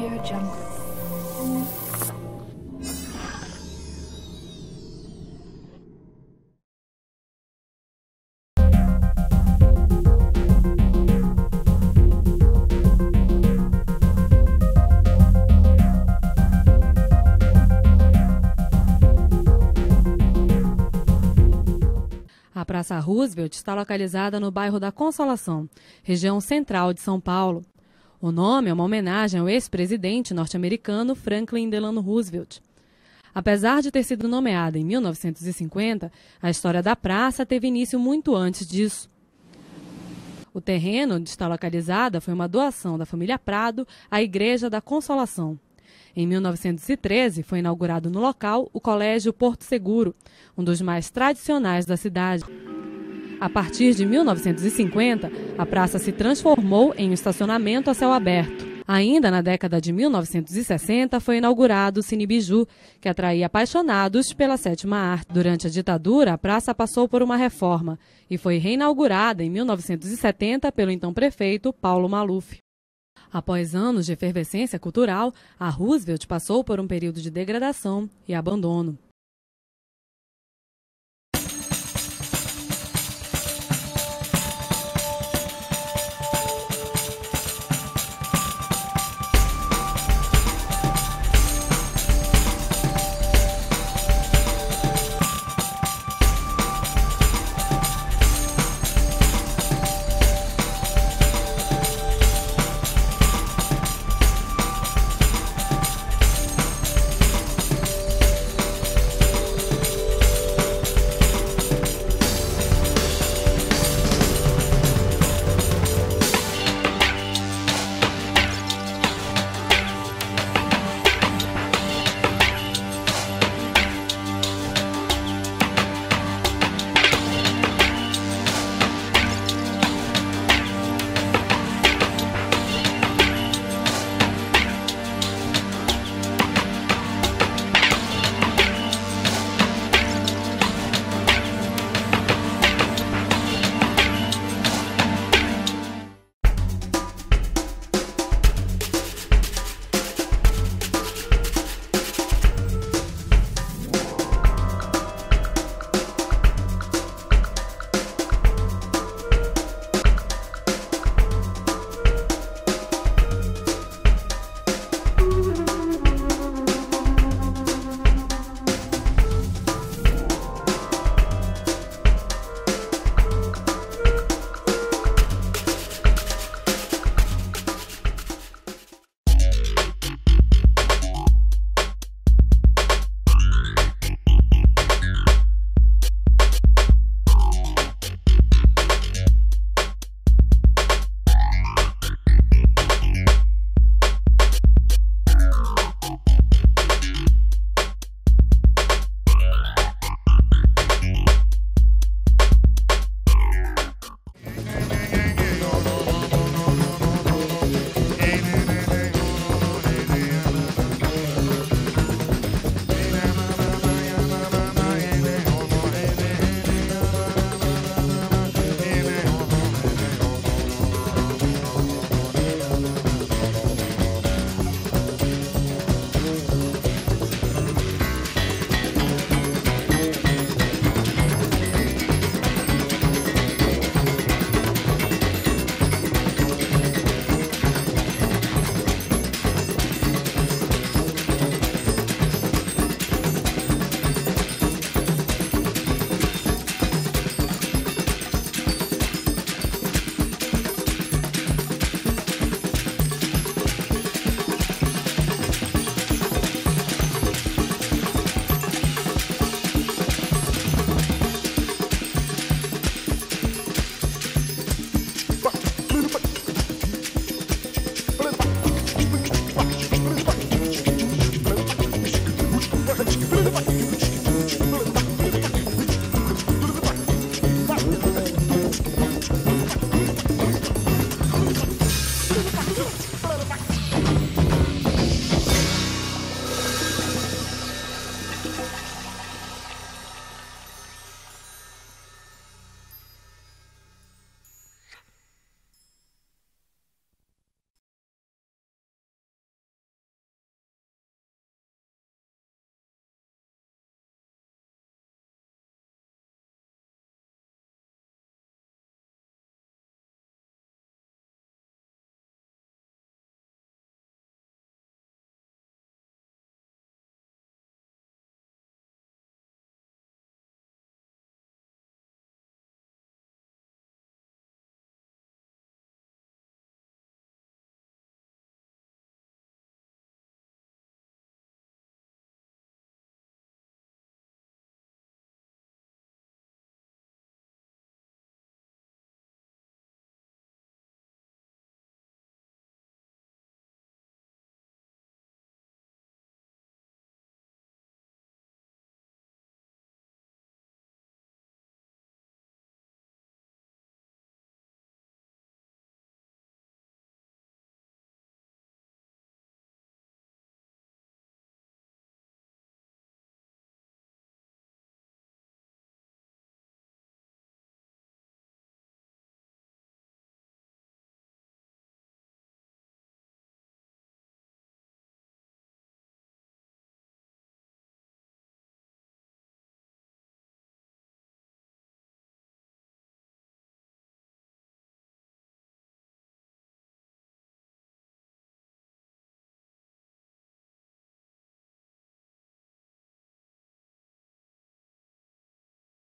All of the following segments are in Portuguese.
AudioJungle. A Praça Roosevelt está localizada no bairro da Consolação, região central de São Paulo. O nome é uma homenagem ao ex-presidente norte-americano Franklin Delano Roosevelt. Apesar de ter sido nomeada em 1950, a história da praça teve início muito antes disso. O terreno onde está localizada foi uma doação da família Prado à Igreja da Consolação. Em 1913, foi inaugurado no local o Colégio Porto Seguro, um dos mais tradicionais da cidade. A partir de 1950, a praça se transformou em um estacionamento a céu aberto. Ainda na década de 1960, foi inaugurado o Cine Biju, que atraía apaixonados pela sétima arte. Durante a ditadura, a praça passou por uma reforma e foi reinaugurada em 1970 pelo então prefeito Paulo Maluf. Após anos de efervescência cultural, a Roosevelt passou por um período de degradação e abandono.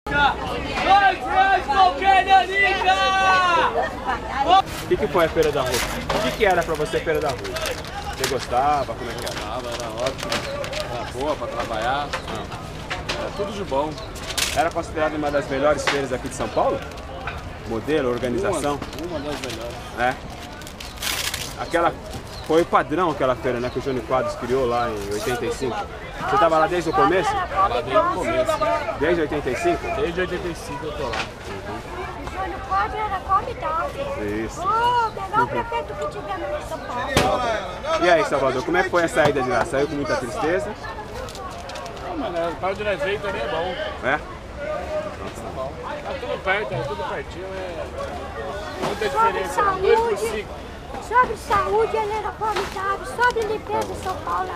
R$2 qualquer nanica! O que foi a Feira da Rua? O que era pra você a Feira da Rua? Você gostava? Como é que era? Era ótimo, era boa para trabalhar, era tudo de bom. Era considerada uma das melhores feiras aqui de São Paulo? Modelo, organização? Uma das melhores. É. Aquela foi padrão aquela feira, né, que o Júnior Quadros criou lá em 85. Você estava lá desde o começo? Lá desde o começo. Desde 85? Desde 85 eu tô lá. O Júnior Quadros era convidado. Isso. O melhor prefeito que tivemos em São Paulo. E aí, Salvador, como é que foi a saída de lá? Saiu com muita tristeza? Não, mano, o pai do Neveio também é bom. É? Tá tudo perto, é tudo pertinho, muita Sobre diferença. 2 por saúde, 5. sobre saúde ele era formidável. Sobre limpeza em São Paulo.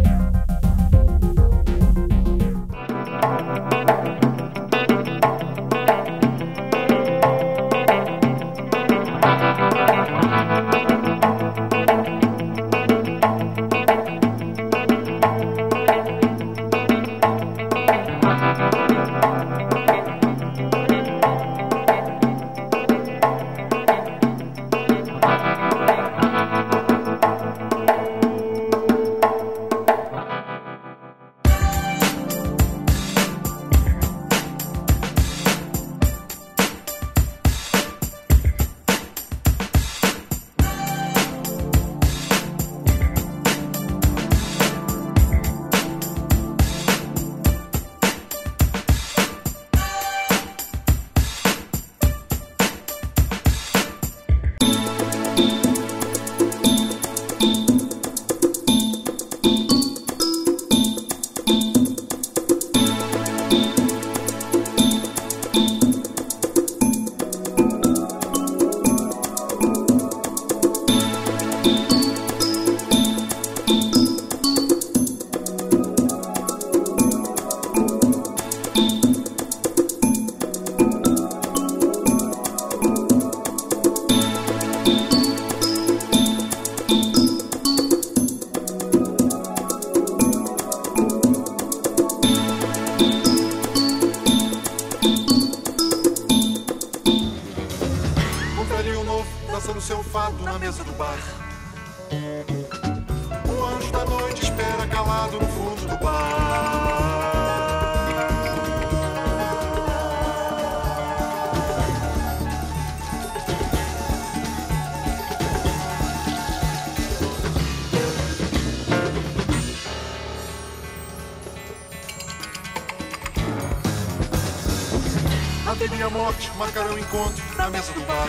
Dançando seu fado na mesa do bar. O anjo da noite espera calado no fundo do bar. A vida e a morte marcaram o encontro na mesa do bar.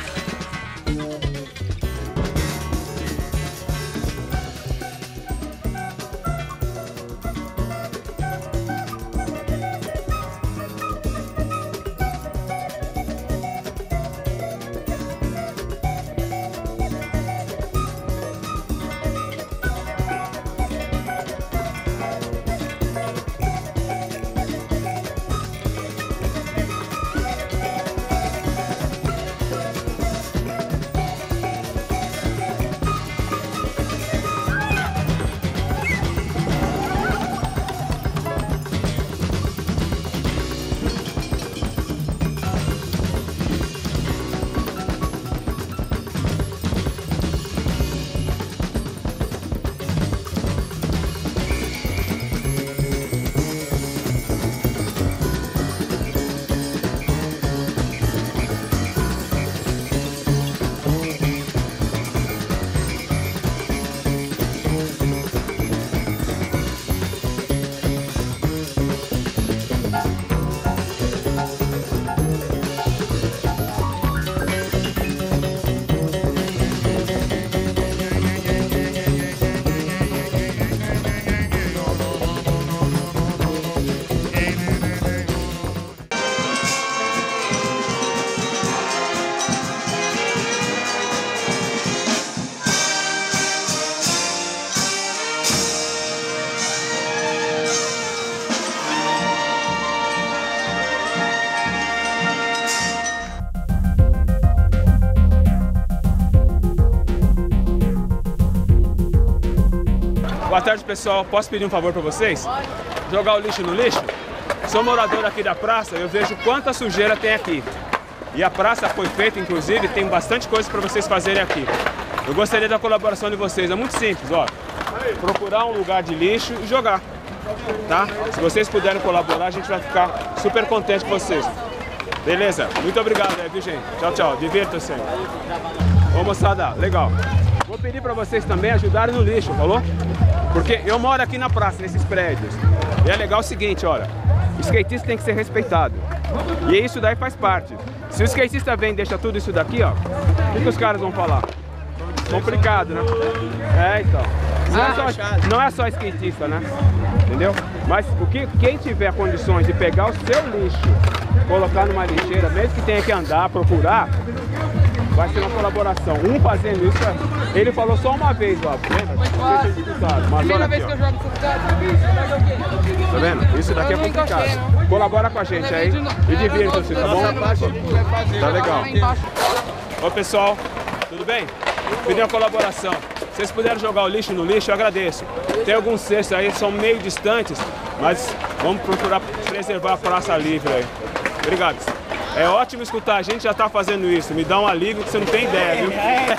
Boa tarde, pessoal. Posso pedir um favor para vocês? Jogar o lixo no lixo? sou morador aqui da praça, eu vejo quanta sujeira tem aqui. E a praça foi feita, inclusive, tem bastante coisa para vocês fazerem aqui. Eu gostaria da colaboração de vocês, é muito simples, ó. Procurar um lugar de lixo e jogar, tá? Se vocês puderem colaborar, a gente vai ficar super contente com vocês. Beleza? Muito obrigado, viu, gente? Tchau, tchau. Divirtam-se. Ô, moçada, legal. Vou pedir para vocês também ajudarem no lixo, falou? Porque eu moro aqui na praça, nesses prédios. E é legal o seguinte, olha. O skatista tem que ser respeitado. E isso daí faz parte. Se o skatista vem e deixa tudo isso daqui, ó, o que os caras vão falar? Complicado, né? É, então. Não é só skatista, né? Entendeu? Mas quem tiver condições de pegar o seu lixo, colocar numa lixeira, mesmo que tenha que andar, procurar, vai ser uma colaboração. Um fazendo isso, ele falou só uma vez, ó. Primeira vez que eu jogo futsal, tá vendo? Isso daqui é complicado. Colabora com a gente aí e divirtam-se, tá bom? Tá legal. Ô pessoal, tudo bem? Pedi uma colaboração. Se vocês puderem jogar o lixo no lixo, eu agradeço. Tem alguns cestos aí, são meio distantes, mas vamos procurar preservar a praça livre aí. Obrigado. É ótimo escutar, a gente já está fazendo isso. Me dá um alívio que você não tem ideia, viu?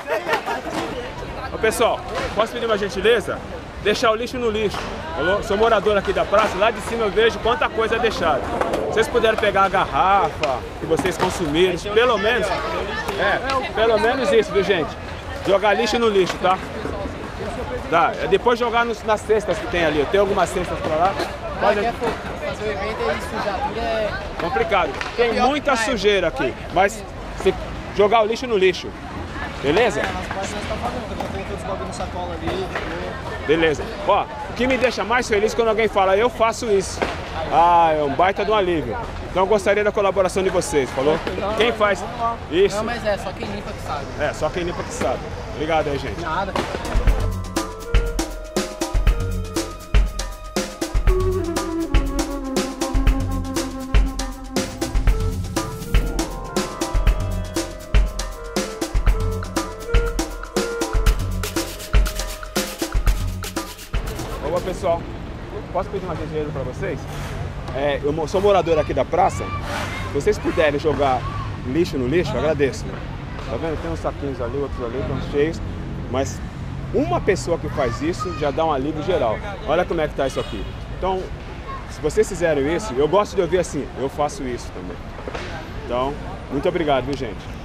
Ô, pessoal, posso pedir uma gentileza? Deixar o lixo no lixo. Falou? Sou morador aqui da praça, lá de cima eu vejo quanta coisa é deixada. Se vocês puderem pegar a garrafa que vocês consumirem, pelo menos isso, viu, gente? Jogar lixo no lixo, tá? Tá, depois jogar nas cestas que tem ali. Eu tenho algumas cestas pra lá. Fazer o evento e sujar tudo é complicado. Tem muita sujeira aqui, mas se jogar o lixo no lixo, beleza? nas partes nós estamos fazendo, eu coloquei todos os bagulho no sacola ali. Beleza. Ó, o que me deixa mais feliz quando alguém fala, eu faço isso. Ah, é um baita de um alívio. Então eu gostaria da colaboração de vocês, falou? Quem faz isso? Não, mas é só quem limpa que sabe. É, só quem limpa que sabe. Obrigado aí, gente. Nada. Olá, pessoal. Posso pedir uma gentileza para vocês? Eu sou morador aqui da praça. Se vocês puderem jogar lixo no lixo, agradeço. Tá vendo? Tem uns saquinhos ali, outros ali, estão cheios. Mas uma pessoa que faz isso já dá um alívio geral. Olha como é que tá isso aqui. Então, se vocês fizerem isso, eu gosto de ouvir assim, eu faço isso também. Então, muito obrigado, viu, gente?